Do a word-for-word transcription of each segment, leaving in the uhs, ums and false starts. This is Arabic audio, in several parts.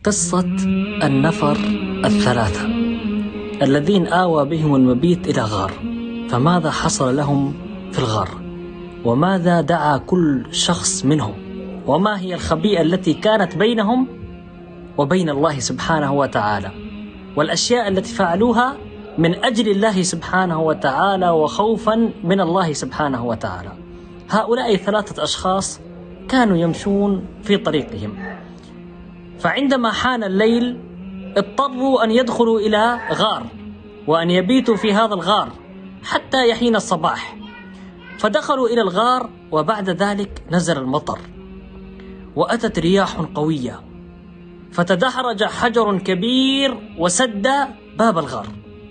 قصة النفر الثلاثة الذين آوى بهم المبيت إلى غار. فماذا حصل لهم في الغار؟ وماذا دعا كل شخص منهم؟ وما هي الخبيئة التي كانت بينهم وبين الله سبحانه وتعالى؟ والأشياء التي فعلوها من أجل الله سبحانه وتعالى وخوفا من الله سبحانه وتعالى. هؤلاء ثلاثة أشخاص كانوا يمشون في طريقهم، فعندما حان الليل اضطروا أن يدخلوا إلى غار وأن يبيتوا في هذا الغار حتى يحين الصباح. فدخلوا إلى الغار، وبعد ذلك نزل المطر وأتت رياح قوية، فتدحرج حجر كبير وسد باب الغار.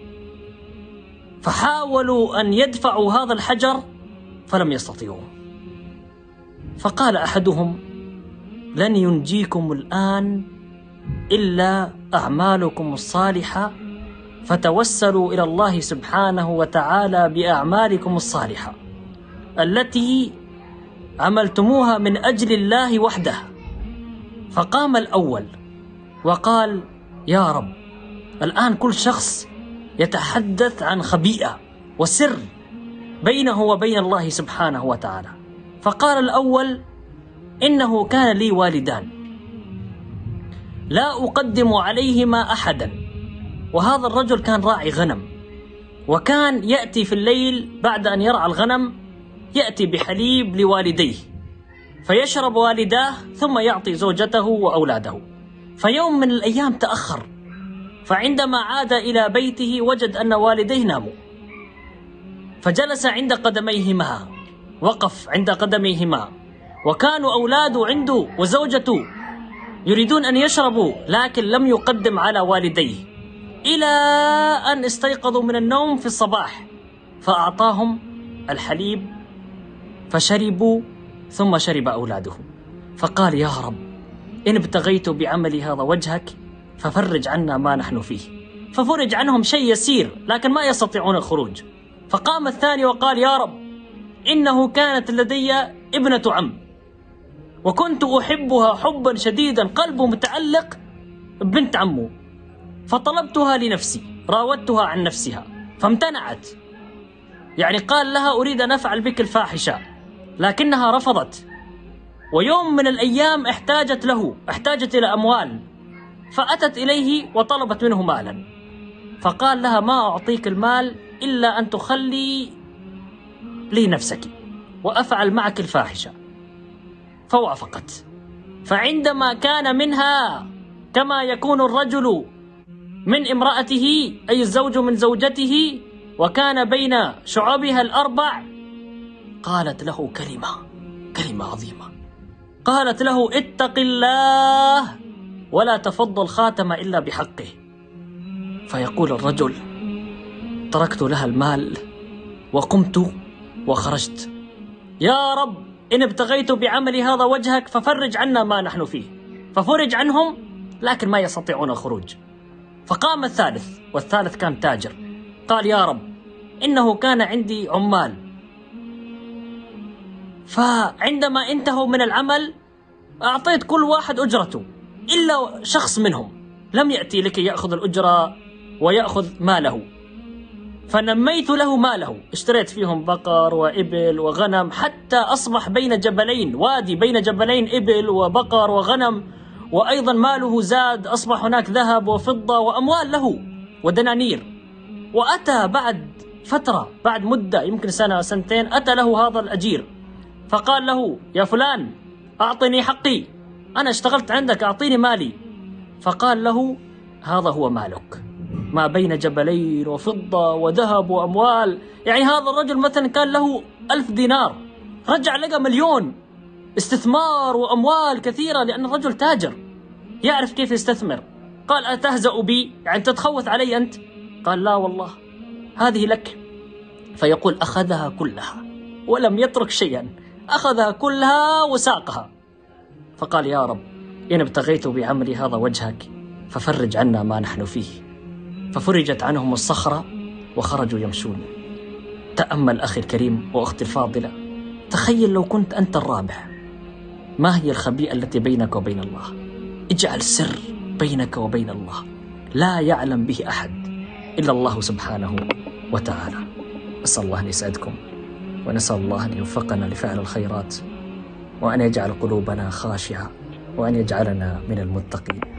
فحاولوا أن يدفعوا هذا الحجر فلم يستطيعوا. فقال أحدهم: لن ينجيكم الآن إلا أعمالكم الصالحة، فتوسلوا إلى الله سبحانه وتعالى بأعمالكم الصالحة التي عملتموها من أجل الله وحده. فقام الأول وقال: يا رب، الآن كل شخص يتحدث عن خبيئة وسر بينه وبين الله سبحانه وتعالى. فقال الأول: إنه كان لي والدان لا أقدم عليهما أحدا، وهذا الرجل كان راعي غنم، وكان يأتي في الليل بعد أن يرعى الغنم يأتي بحليب لوالديه، فيشرب والداه ثم يعطي زوجته وأولاده. فيوم من الأيام تأخر، فعندما عاد إلى بيته وجد أن والديه ناموا، فجلس عند قدميهما، وقف عند قدميهما، وكانوا أولاده عنده وزوجته يريدون أن يشربوا، لكن لم يقدم على والديه، إلى أن استيقظوا من النوم في الصباح فأعطاهم الحليب فشربوا، ثم شرب أولاده. فقال: يا رب، إن ابتغيت بعمل هذا وجهك ففرج عنا ما نحن فيه. ففرج عنهم شيء يسير، لكن ما يستطيعون الخروج. فقام الثاني وقال: يا رب، إنه كانت لدي ابنة عم، وكنت أحبها حبا شديدا، قلبه متعلق ببنت عمه، فطلبتها لنفسي، راودتها عن نفسها فامتنعت، يعني قال لها: أريد أن أفعل بك الفاحشة، لكنها رفضت. ويوم من الأيام احتاجت له، احتاجت إلى أموال، فأتت إليه وطلبت منه مالا، فقال لها: ما أعطيك المال إلا أن تخلي لي نفسك وأفعل معك الفاحشة. فوافقت. فعندما كان منها كما يكون الرجل من امرأته، أي الزوج من زوجته، وكان بين شعبها الأربع، قالت له كلمة كلمة عظيمة، قالت له: اتق الله ولا تفض الخاتم إلا بحقه. فيقول الرجل: تركت لها المال وقمت وخرجت. يا رب، إن ابتغيت بعمل هذا وجهك ففرج عنا ما نحن فيه. ففرج عنهم، لكن ما يستطيعون الخروج. فقام الثالث، والثالث كان تاجر، قال: يا رب، إنه كان عندي عمال، فعندما انتهوا من العمل أعطيت كل واحد أجرته، إلا شخص منهم لم يأتي لكي يأخذ الأجرة ويأخذ ماله، فنميت له ماله، اشتريت فيهم بقر وإبل وغنم، حتى أصبح بين جبلين، وادي بين جبلين، إبل وبقر وغنم، وأيضا ماله زاد، أصبح هناك ذهب وفضة وأموال له ودنانير. وأتى بعد فترة، بعد مدة يمكن سنة سنتين، أتى له هذا الأجير فقال له: يا فلان، أعطني حقي، أنا اشتغلت عندك، أعطيني مالي. فقال له: هذا هو مالك، ما بين جبلين وفضة وذهب وأموال. يعني هذا الرجل مثلا كان له ألف دينار، رجع لقى مليون، استثمار وأموال كثيرة، لأن الرجل تاجر يعرف كيف يستثمر. قال: أتهزأ بي؟ يعني تتخوث علي أنت؟ قال: لا والله، هذه لك. فيقول: أخذها كلها ولم يترك شيئا، أخذها كلها وساقها. فقال: يا رب، إن ابتغيت بعمل هذا وجهك ففرج عنا ما نحن فيه. ففرجت عنهم الصخرة وخرجوا يمشون. تأمل أخي الكريم وأختي الفاضلة، تخيل لو كنت أنت الرابح، ما هي الخبيئة التي بينك وبين الله؟ اجعل سر بينك وبين الله لا يعلم به أحد إلا الله سبحانه وتعالى. أسأل الله أن يسعدكم، ونسأل الله أن يوفقنا لفعل الخيرات، وأن يجعل قلوبنا خاشعة، وأن يجعلنا من المتقين.